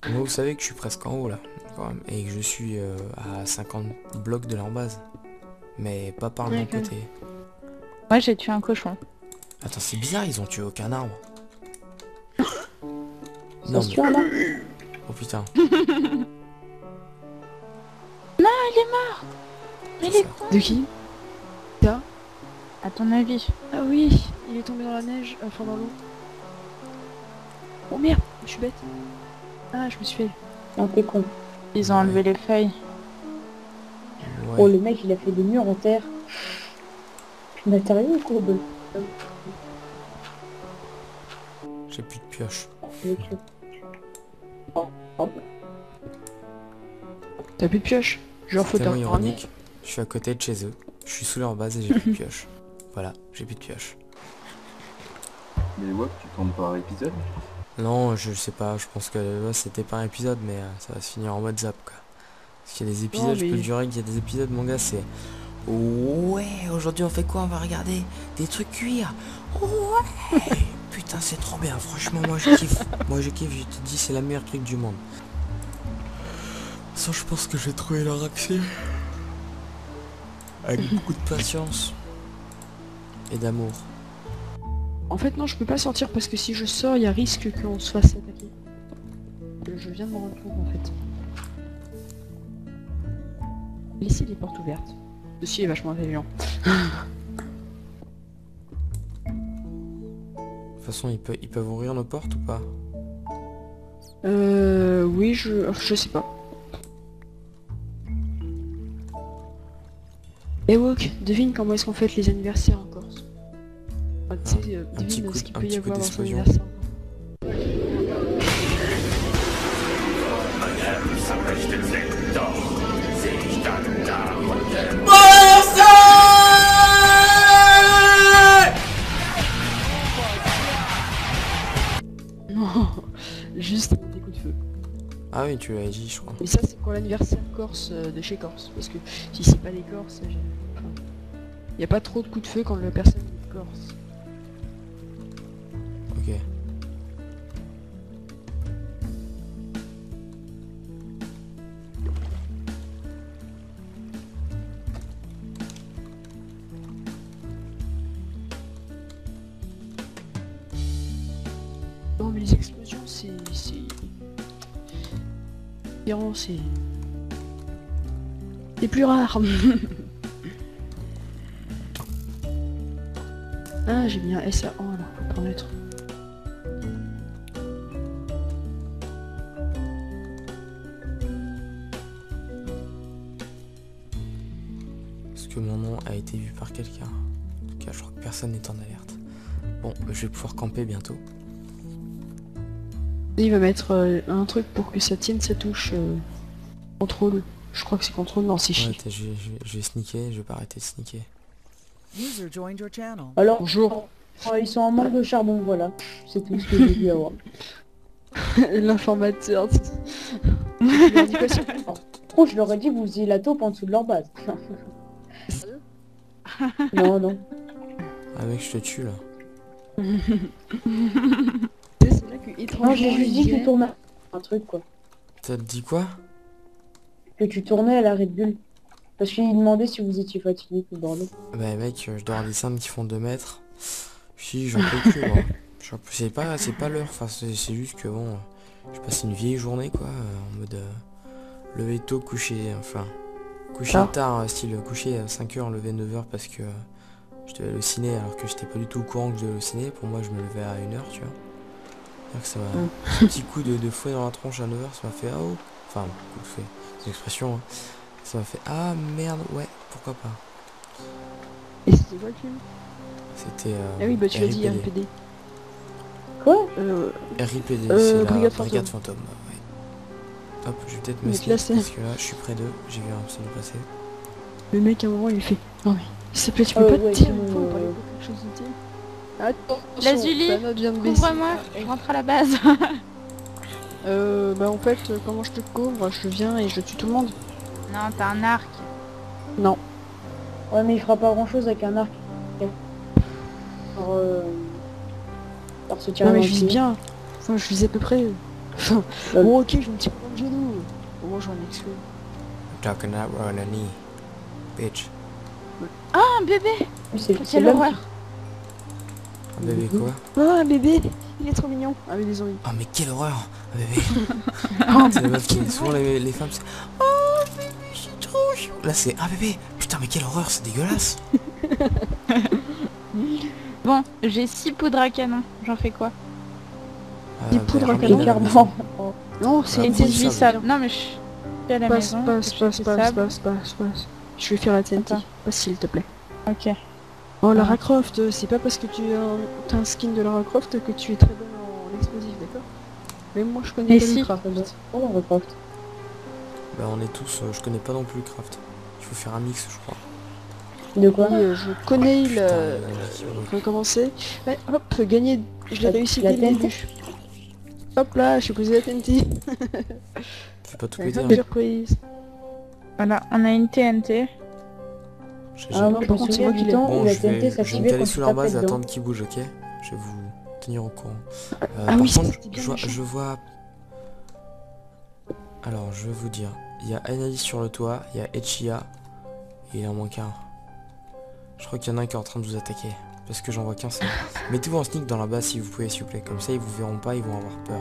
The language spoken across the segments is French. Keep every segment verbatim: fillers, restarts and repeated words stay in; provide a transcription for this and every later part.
Moi, vous savez que je suis presque en haut là, quand même, et que je suis euh, à cinquante blocs de leur base. Mais pas par le bon D'accord. côté. Moi j'ai tué un cochon. Attends, c'est bizarre, ils ont tué aucun arbre. Ça Non se mais... tue un arbre. Oh putain. Non, il est mort. C'est Il est ça. con. De qui Ça? À ton avis. Ah oui, il est tombé dans la neige, enfin dans l'eau. Oh merde, je suis bête. Ah, je me suis fait. Non, t'es con. Ils ont enlevé les feuilles. Oh, Ouais. le mec, il a fait des murs en terre. Matériaux ou courbe? J'ai plus de pioche. Oh, hop. T'as plus de pioche? Genre C'est faut tellement t'en ironique. Je suis à côté de chez eux. Je suis sous leur base et j'ai plus de pioche. Voilà, j'ai plus de pioche. Mais ouais, tu tombes par épisode. Non, je sais pas, je pense que là, c'était par épisode, mais euh, ça va se finir en mode zap quoi. Parce qu'il y a des épisodes, Non, je peux mais- te jurer qu'il y a des épisodes, mon gars, c'est... Ouais, aujourd'hui on fait quoi? On va regarder des trucs cuire. Ouais. Putain, c'est trop bien, franchement, moi je kiffe. Moi je kiffe, je te dis, c'est la meilleure truc du monde. Ça, je pense que j'ai trouvé leur accès. Avec beaucoup de patience. Et d'amour. En fait non, je peux pas sortir parce que si je sors, il y a risque qu'on se fasse attaquer. Je- Je viens de me rendre compte en fait. Laissez les portes ouvertes. Ceci est vachement intelligent. De toute façon, ils, peuvent, ils peuvent ouvrir nos portes ou pas? Euh... Oui, je... je sais pas. Eh Wok, devine comment est-ce qu'on fête les anniversaires en Corse. Ah, tu sais, euh, un petit devine coup- ce qu'il un peut y petit coup avoir dans son d'explosion. anniversaire. Non, juste des coups de feu. Ah oui, tu l'avais dit, je crois. Et ça, c'est pour l'anniversaire corse euh, de chez Corse. Parce que si c'est pas des Corses, il n'y a pas trop de coups de feu quand la personne est de Corse. Ok. Non, mais les explosions, c'est... c'est... Iran, c'est... C'est plus rare. Ah, j'ai mis un S à un alors, faut pas en mettre. Est-ce que mon nom a été vu par quelqu'un? En tout cas, je crois que personne n'est en alerte. Bon, je vais pouvoir camper bientôt. Il va mettre euh, un truc pour que ça tienne sa touche. Euh, contrôle. Je crois que c'est contrôle, non, c'est Ouais, shift. t'as- je, vais- je, vais- je vais sniquer, je vais pas arrêter de sniquer. User joined your channel. Alors, Bonjour. oh, ils sont en manque de charbon, voilà. C'est tout ce que j'ai dû avoir. L'informateur. Tu leur dis quoi sur- Oh, je leur ai dit que vous faisiez la taupe en dessous de leur base. Non, non. Ah mec, je te tue là. Tu sais, c'est là que Non, étrangement, j'ai juste dit que tu hier- tournais un truc, quoi. T'as dit quoi? Que tu tournais à la Red Bull. Parce qu'il demandait si vous étiez fatigué, tout le bordel. Bah mec, euh, je dois avoir des cernes qui font deux mètres. Si, j'en peux plus moi. J'en peux- C'est pas, c'est pas l'heure, enfin c'est c'est juste que bon, euh, je passe une vieille journée quoi, euh, en mode euh, lever tôt, coucher, enfin, coucher Ah. tard, euh, style coucher à cinq heures, lever neuf heures parce que euh, je devais aller au ciné alors que j'étais pas du tout au courant que je devais aller au ciné. Pour moi je me levais à une heure, tu vois. C'est-à-dire que ça m'a, Mm. ce petit coup de, de fouet dans la tronche à neuf heures, ça m'a fait ah oh, enfin coup de fouet, c'est une expression, hein. Ça m'a fait ah merde, ouais, pourquoi pas. Et c'était quoi le film? C'était euh, Ah oui, bah tu l'as dit, R I P D. R P D. Quoi? Euh, R I P D, Euh, c'est la Brigade Brigade Fantôme. Fantôme. Ouais. Hop, je vais peut-être me Donc là, sneak c'est- parce que là, je suis près d'eux. J'ai vu un pseudo passer. le mec à un moment il fait. Non mais, s'il te plaît, tu peux Euh, pas te ouais, tirer sinon, une fois ou pas euh, quelque chose de tir. Attends, Lazuli, ta note vient de baisser. Couvre-moi, je rentre à la base. Euh, bah en fait, euh, comment je te couvre? Je viens et je tue tout le monde. Non, t'as un arc. Non. Ouais, mais il fera pas grand chose avec un arc. Par, euh... par se tirer Non mais dans je le vise pied. bien. Enfin, je vise à peu près. Enfin, bon ok, je me tire pas le genou. Au moins j'en exclus. Talking that on a knee. Bitch. Ah, un bébé. C'est c'est Quelle l'homme horreur. Un bébé quoi? Ah, un bébé. Il est trop mignon. Ah mais désolé. Oh mais quelle horreur! Un bébé! C'est la meuf qui... Souvent les, les femmes c'est... Oh bébé, je suis trop chou! Là c'est... Ah bébé! Putain mais quelle horreur, c'est dégueulasse! Bon, j'ai six poudres à canon. J'en fais quoi? Euh, poudres bah, à ramène canon, à la clairement. maison. Non, c'est Ah, Et bon, c'est ils du savent. sable. Non mais je suis à la Passe, maison. passe, j'ai passe, du passe, sable. passe, passe, passe. Je vais faire la T N T. Attends. Passe s'il te plaît. Ok. Oh, Ah. Lara Croft, c'est pas parce que tu as un, t'as un skin de Lara Croft que tu es très bonne en explosif, d'accord? Même moi je connais Mais pas si. le craft. Oh, on recraft. Bah on est tous... euh, je connais pas non plus le craft. Il faut faire un mix je crois. De quoi? Oui, euh, je connais Putain, le... euh, Faut commencer. Ouais, hop, gagner. Je l'ai La- réussi la dès le T N T? début. Hop là, je suis posé la T N T. Fais pas tout Ouais, péter. hop, Hein. surprise. Voilà, on a une T N T. J'ai- Ah, moi j'ai- je par me contre, souviens c'est moi du qui temps Bon où la je T N vais, T je vais me s'activait caler quand sous tu leur tapais base et dedans. attendre qu'ils bougent, ok? Je vais vous tenir au courant. Euh, Ah par oui, contre, c'était bien je vois, méchant. je vois... Alors, je vais vous dire. Il y a Annalise sur le toit, il y a Echia, et il en manque un. Je crois qu'il y en a un qui est en train de vous attaquer. Parce que j'en vois qu'un seul. Mettez-vous en sneak dans la base si vous pouvez, s'il vous plaît. Comme ça, ils vous verront pas, ils vont avoir peur.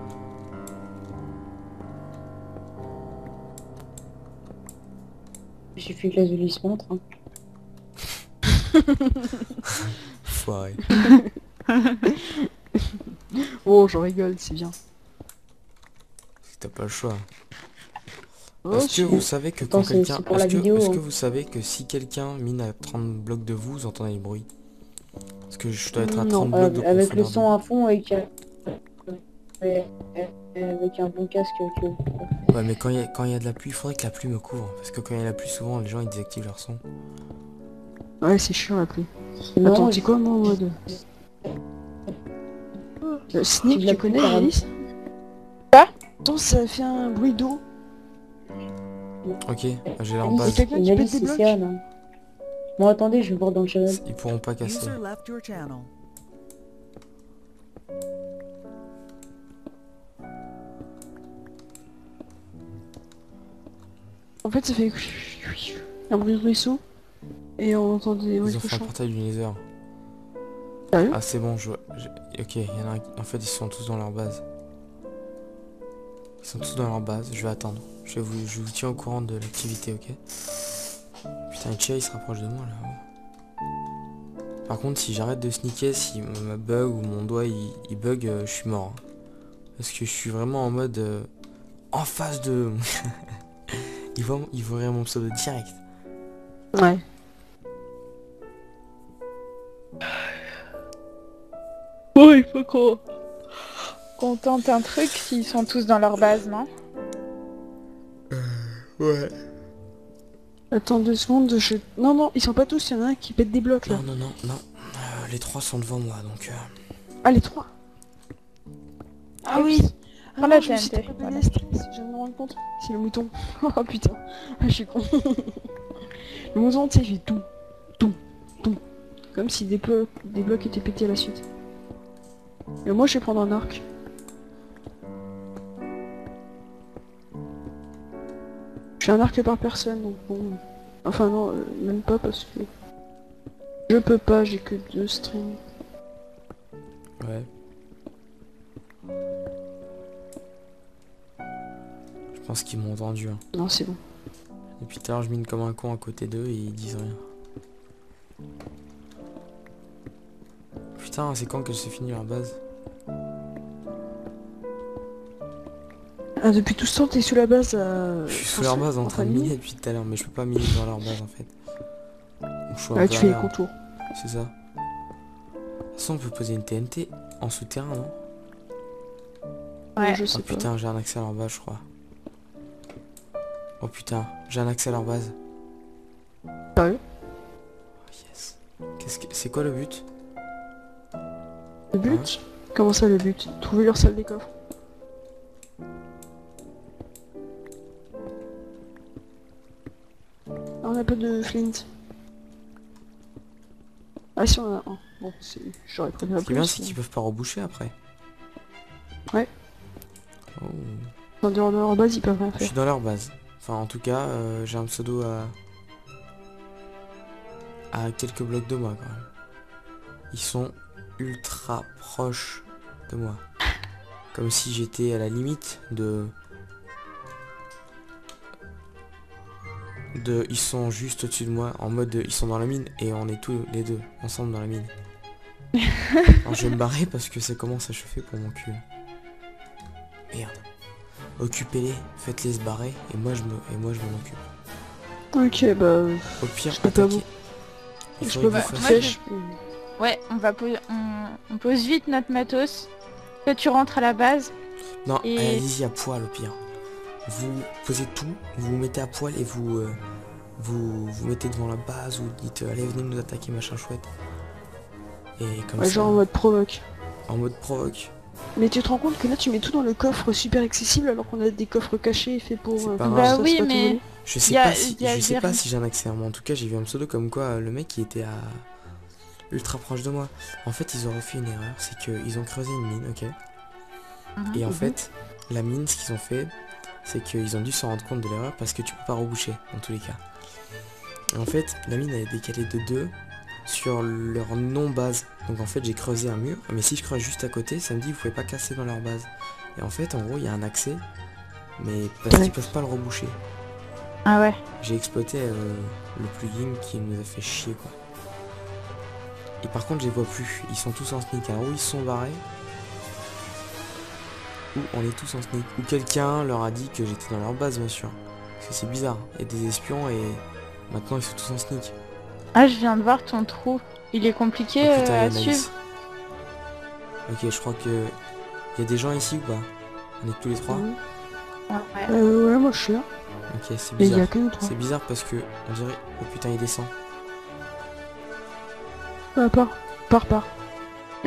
Il suffit que la Zully se montre. Hein. Foiré. Oh, je rigole, c'est bien. T'as pas le choix. Oh, Est-ce que si. vous savez que Attends, quand c'est- quelqu'un... c'est pour Est-ce la que, vidéo, est-ce que hein. vous savez que si quelqu'un mine à trente blocs de vous, vous entendez les bruits? Parce que je dois être à Non, trente Euh, blocs de avec le profondeur son à fond et qu'il y a- et- et- avec un bon casque que... Ouais mais quand il y, a- quand il y a de la pluie, il faudrait que la pluie me couvre. Parce que quand il y a la pluie, souvent les gens ils désactivent leur son. Ouais, c'est chiant la pluie. Non, Attends, je- c'est quoi mon mode euh, Sneak, Tu l'as tu connais plus, Alice? Quoi? Attends, ça fait un bruit d'eau. Ok, j'ai leur Alice, base. quelqu'un qui Alice, pète des c'est blocs. Céane, hein. Bon, attendez, je vais voir dans le channel. Ils pourront pas casser. User left your channel. En fait, ça fait un bruit de ruisseau. Et on entend des bruits Ils de ont fait un cochons. portail du Nether. Sérieux? Ah c'est bon, je vois. j'ai- Ok, il y en a un... qui- En fait, ils sont tous dans leur base. Ils sont tous dans leur base, je vais attendre. Je, vais vous... je vous tiens au courant de l'activité, ok? Putain, Chia il se rapproche de moi là. Par contre, si j'arrête de sneaker, si ma bug ou mon doigt il, il bug, euh, je suis mort. hein. Parce que je suis vraiment en mode... euh, en face de... il voit, il voit mon pseudo direct. Ouais. Oh, il faut qu'on... qu'on tente un truc s'ils sont tous dans leur base, non? Ouais. Attends deux secondes, je... Non, non, ils sont pas tous, il y en a un qui pète des blocs là. Non, non, non, non. Euh, les trois sont devant moi, donc... euh, Ah, les trois. Ah oui. Ah Prends la non, je me suis T N T, tapé voilà. des stress, je viens de me rendre compte. C'est le mouton. Oh putain, ah, je suis con. Le mouton, tu sais, il fait tout, tout, tout. Comme si des, blocs, des blocs étaient pétés à la suite. Et moi, je vais prendre un arc. Je fais un arc par personne, donc bon... Enfin non, euh, même pas parce que... Je peux pas, j'ai que deux strings. Ouais. Je pense qu'ils m'ont entendu. Hein. Non, c'est bon. Depuis tout à l'heure, je mine comme un con à côté d'eux et ils disent rien. Putain, c'est quand que c'est fini leur base? Ah, depuis tout ce temps, t'es sous la base à... Je suis sous leur base en train de miner. miner depuis tout à l'heure, mais je peux pas miner dans leur base en fait. Donc je suis Ouais, tu fais les vert, contours. c'est ça. De toute façon, on peut poser une T N T en souterrain, non? Ouais. Je Oh sais pas. putain, j'ai un accès à leur base, je crois. Oh putain, j'ai un accès à leur base. Sérieux? Oh, yes. Qu'est-ce que... C'est quoi le but? Le but? Comment ça, le but? Trouver leur salle des coffres. Ah, on a pas de flint. Ah si, on a un. Bon, c'est... J'aurais préféré Ce qui est bien, plus, c'est mais- qu'ils peuvent pas reboucher après. Ouais. En dehors de leur base, ils peuvent rien Je faire. suis dans leur base. Enfin, en tout cas, euh, j'ai un pseudo à... à quelques blocs de moi, quand même. Ils sont ultra proches de moi. Comme si j'étais à la limite de... de... Ils sont juste au-dessus de moi, en mode de... Ils sont dans la mine, et on est tous les deux, ensemble dans la mine. Alors, je vais me barrer parce que ça commence à chauffer pour mon cul. Merde. Occupez-les, faites-les se barrer, et moi je me, et moi je m'en occupe. Ok, bah... Au pire, Je peux pas attaquez. vous- Il Je faudrait peux que pas... vous moi, fassiez... je- Ouais, on va po- on... on pose vite notre matos. Que tu rentres à la base. Non, Et- allez-y à poil au pire. Vous posez tout, vous vous mettez à poil et vous euh, vous vous mettez devant la base ou dites euh, allez venez nous attaquer machin chouette. Et comme Ouais, ça, genre en mode provoque. en mode provoque. Mais tu te rends compte que là tu mets tout dans le coffre super accessible alors qu'on a des coffres cachés faits pour... C'est euh, pas pour grave. ça, Bah oui, c'est pas tout mais- volé. Je sais Y a- pas si y a je sais des pas ri- si j'ai un accès, mais en tout cas j'ai vu un pseudo comme quoi euh, le mec qui était à ultra proche de moi. En fait ils auraient fait une erreur, c'est qu'ils ont creusé une mine, ok. Mhm. Et en Mhm. fait, la mine, ce qu'ils ont fait, c'est qu'ils ont dû s'en rendre compte de l'erreur parce que tu peux pas reboucher dans tous les cas. Et en fait, la mine elle est décalée de deux sur leur non-base. Donc en fait, j'ai creusé un mur, mais si je creuse juste à côté, ça me dit vous pouvez pas casser dans leur base. Et en fait, en gros, il y a un accès, mais parce qu'ils peuvent pas le reboucher. Ah ouais. J'ai exploité euh, le plugin qui nous a fait chier quoi. Et par contre, je les vois plus. Ils sont tous en sneak. Alors, ou ils se sont barrés, ou on est tous en sneak. Ou quelqu'un leur a dit que j'étais dans leur base, bien sûr. Parce que c'est bizarre. Il y a des espions et maintenant ils sont tous en sneak. Ah, je viens de voir ton trou. Il est compliqué Oh putain, euh, il y à a Anaïs. suivre. Ok, je crois que... Il y a des gens ici ou pas? On est que tous les trois? Mhm. Ouais. Euh, ouais, moi je suis là. Ok, c'est Mais il y a bizarre. que nous trois. C'est bizarre parce que on dirait... Oh putain, il descend. Ah, part. Part, part. Ok,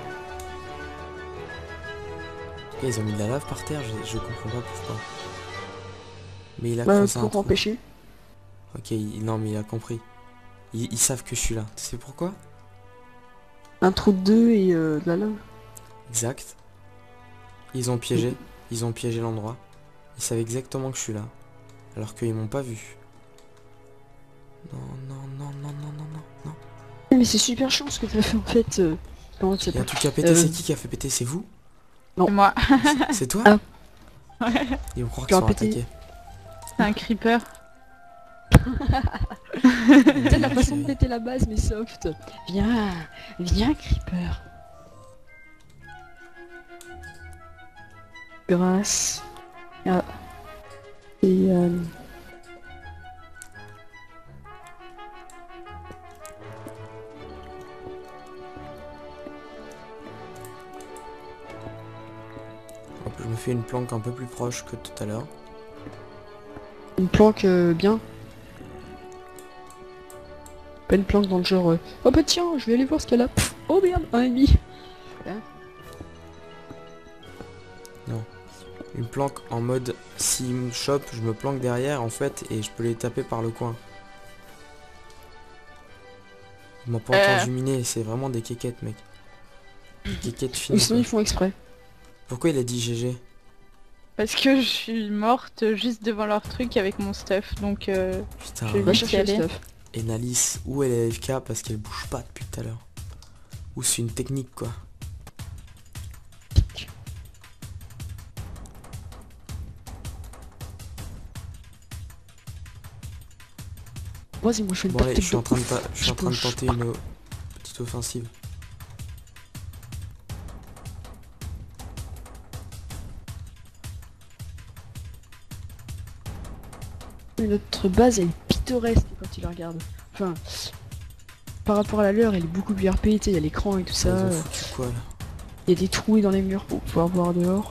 ils ont mis de la lave par terre, je, je comprends pas pourquoi. Mais il a Bah, creusé un pour trou. empêcher. Ok, il- non mais il a compris. Ils, ils savent que je suis là. Tu sais pourquoi? Un trou de deux et euh, de la lave. Exact. Ils ont piégé. Ils ont piégé l'endroit. Ils savent exactement que je suis là. Alors qu'ils m'ont pas vu. Non, non, non, non, non, non, non, non. Mais c'est super chiant ce que t'as fait en fait. Euh... Non, c'est Il y a un pas... truc qui a pété, Euh. c'est qui qui a fait péter? C'est vous? Non. C'est moi. C'est- C'est toi? Ah. Ils vont croire Qui qu'ils a sont pété. attaqués. C'est un creeper. C'est la façon de péter la base, mais soft. Viens, viens, Creeper. Grâce. Ah. Et euh... Hop, je me fais une planque un peu plus proche que tout à l'heure. une planque euh, bien. Pas une planque dans le genre. euh, Oh bah tiens, je vais aller voir ce qu'elle a. Pff, oh merde, un ennemi. Une planque en mode s'ils me chopent, je me planque derrière en fait et je peux les taper par le coin. Ils m'ont pas Euh. entendu miner, c'est vraiment des kékettes mec. Des kékettes Ou finies. sinon quoi. ils font exprès. Pourquoi il a dit G G? Parce que je suis morte juste devant leur truc avec mon stuff. Donc euh, Putain. Je vais Va vite chercher le y aller. stuff. Et Nalis, où elle est A F K parce qu'elle bouge pas depuis tout à l'heure. Ou c'est une technique quoi. Vas-y, moi je fais une Bon allez, je tactique suis en de train de, ouf. ta- je suis en Je train de bouge tenter pas. une petite offensive. Notre base elle est pittoresque quand tu la regardes. Enfin, par rapport à la leur, elle est beaucoup plus R P, tu sais, il y a l'écran et tout Ça, ça. ils ont euh, foutu quoi là? Il y a des trous dans les murs pour pouvoir voir dehors.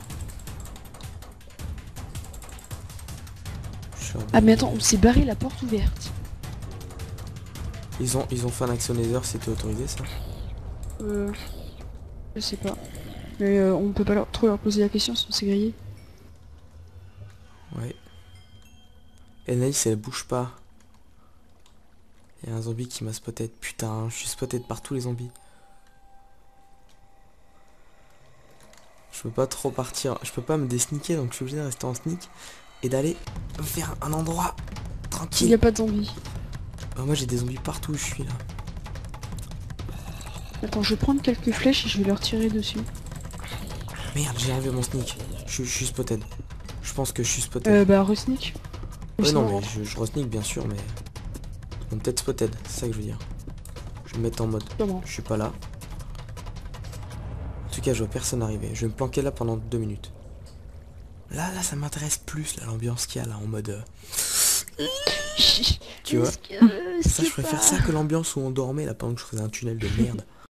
Je suis en- Ah mais attends, on s'est barré la porte ouverte. Ils ont, ils ont fait un action laser, c'était autorisé ça? Euh... Je sais pas. Mais euh, on peut pas leur, trop leur poser la question si on s'est grillé. Ouais. Et Naïs elle bouge pas. Il y a un zombie qui m'a spotted. Putain, je suis spotted par tous les zombies. Je peux pas trop partir. Je peux pas me désneaker, donc je suis obligé de rester en sneak et d'aller vers un endroit Il tranquille. n'y a pas de zombies. Bah, moi j'ai des zombies partout où je suis là. Attends, je vais prendre quelques flèches et je vais leur tirer dessus. Merde, j'ai enlevé mon sneak. Je, je suis spotted. Je pense que je suis spotted. Euh, bah, re-sneak. Ouais, Sinon, non, mais rentre. je, je re-sneak bien sûr, mais... On est peut-être spotted, c'est ça que je veux dire. Je vais me mettre en mode, Comment? je suis pas là. En tout cas, je vois personne arriver. Je vais me planquer là pendant deux minutes. Là, là, ça m'intéresse plus, là, l'ambiance qu'il y a là, en mode... euh, Tu vois? Est-ce que- Ça, je c'est préfère pas- ça que l'ambiance où on dormait là pendant que je faisais un tunnel de merde.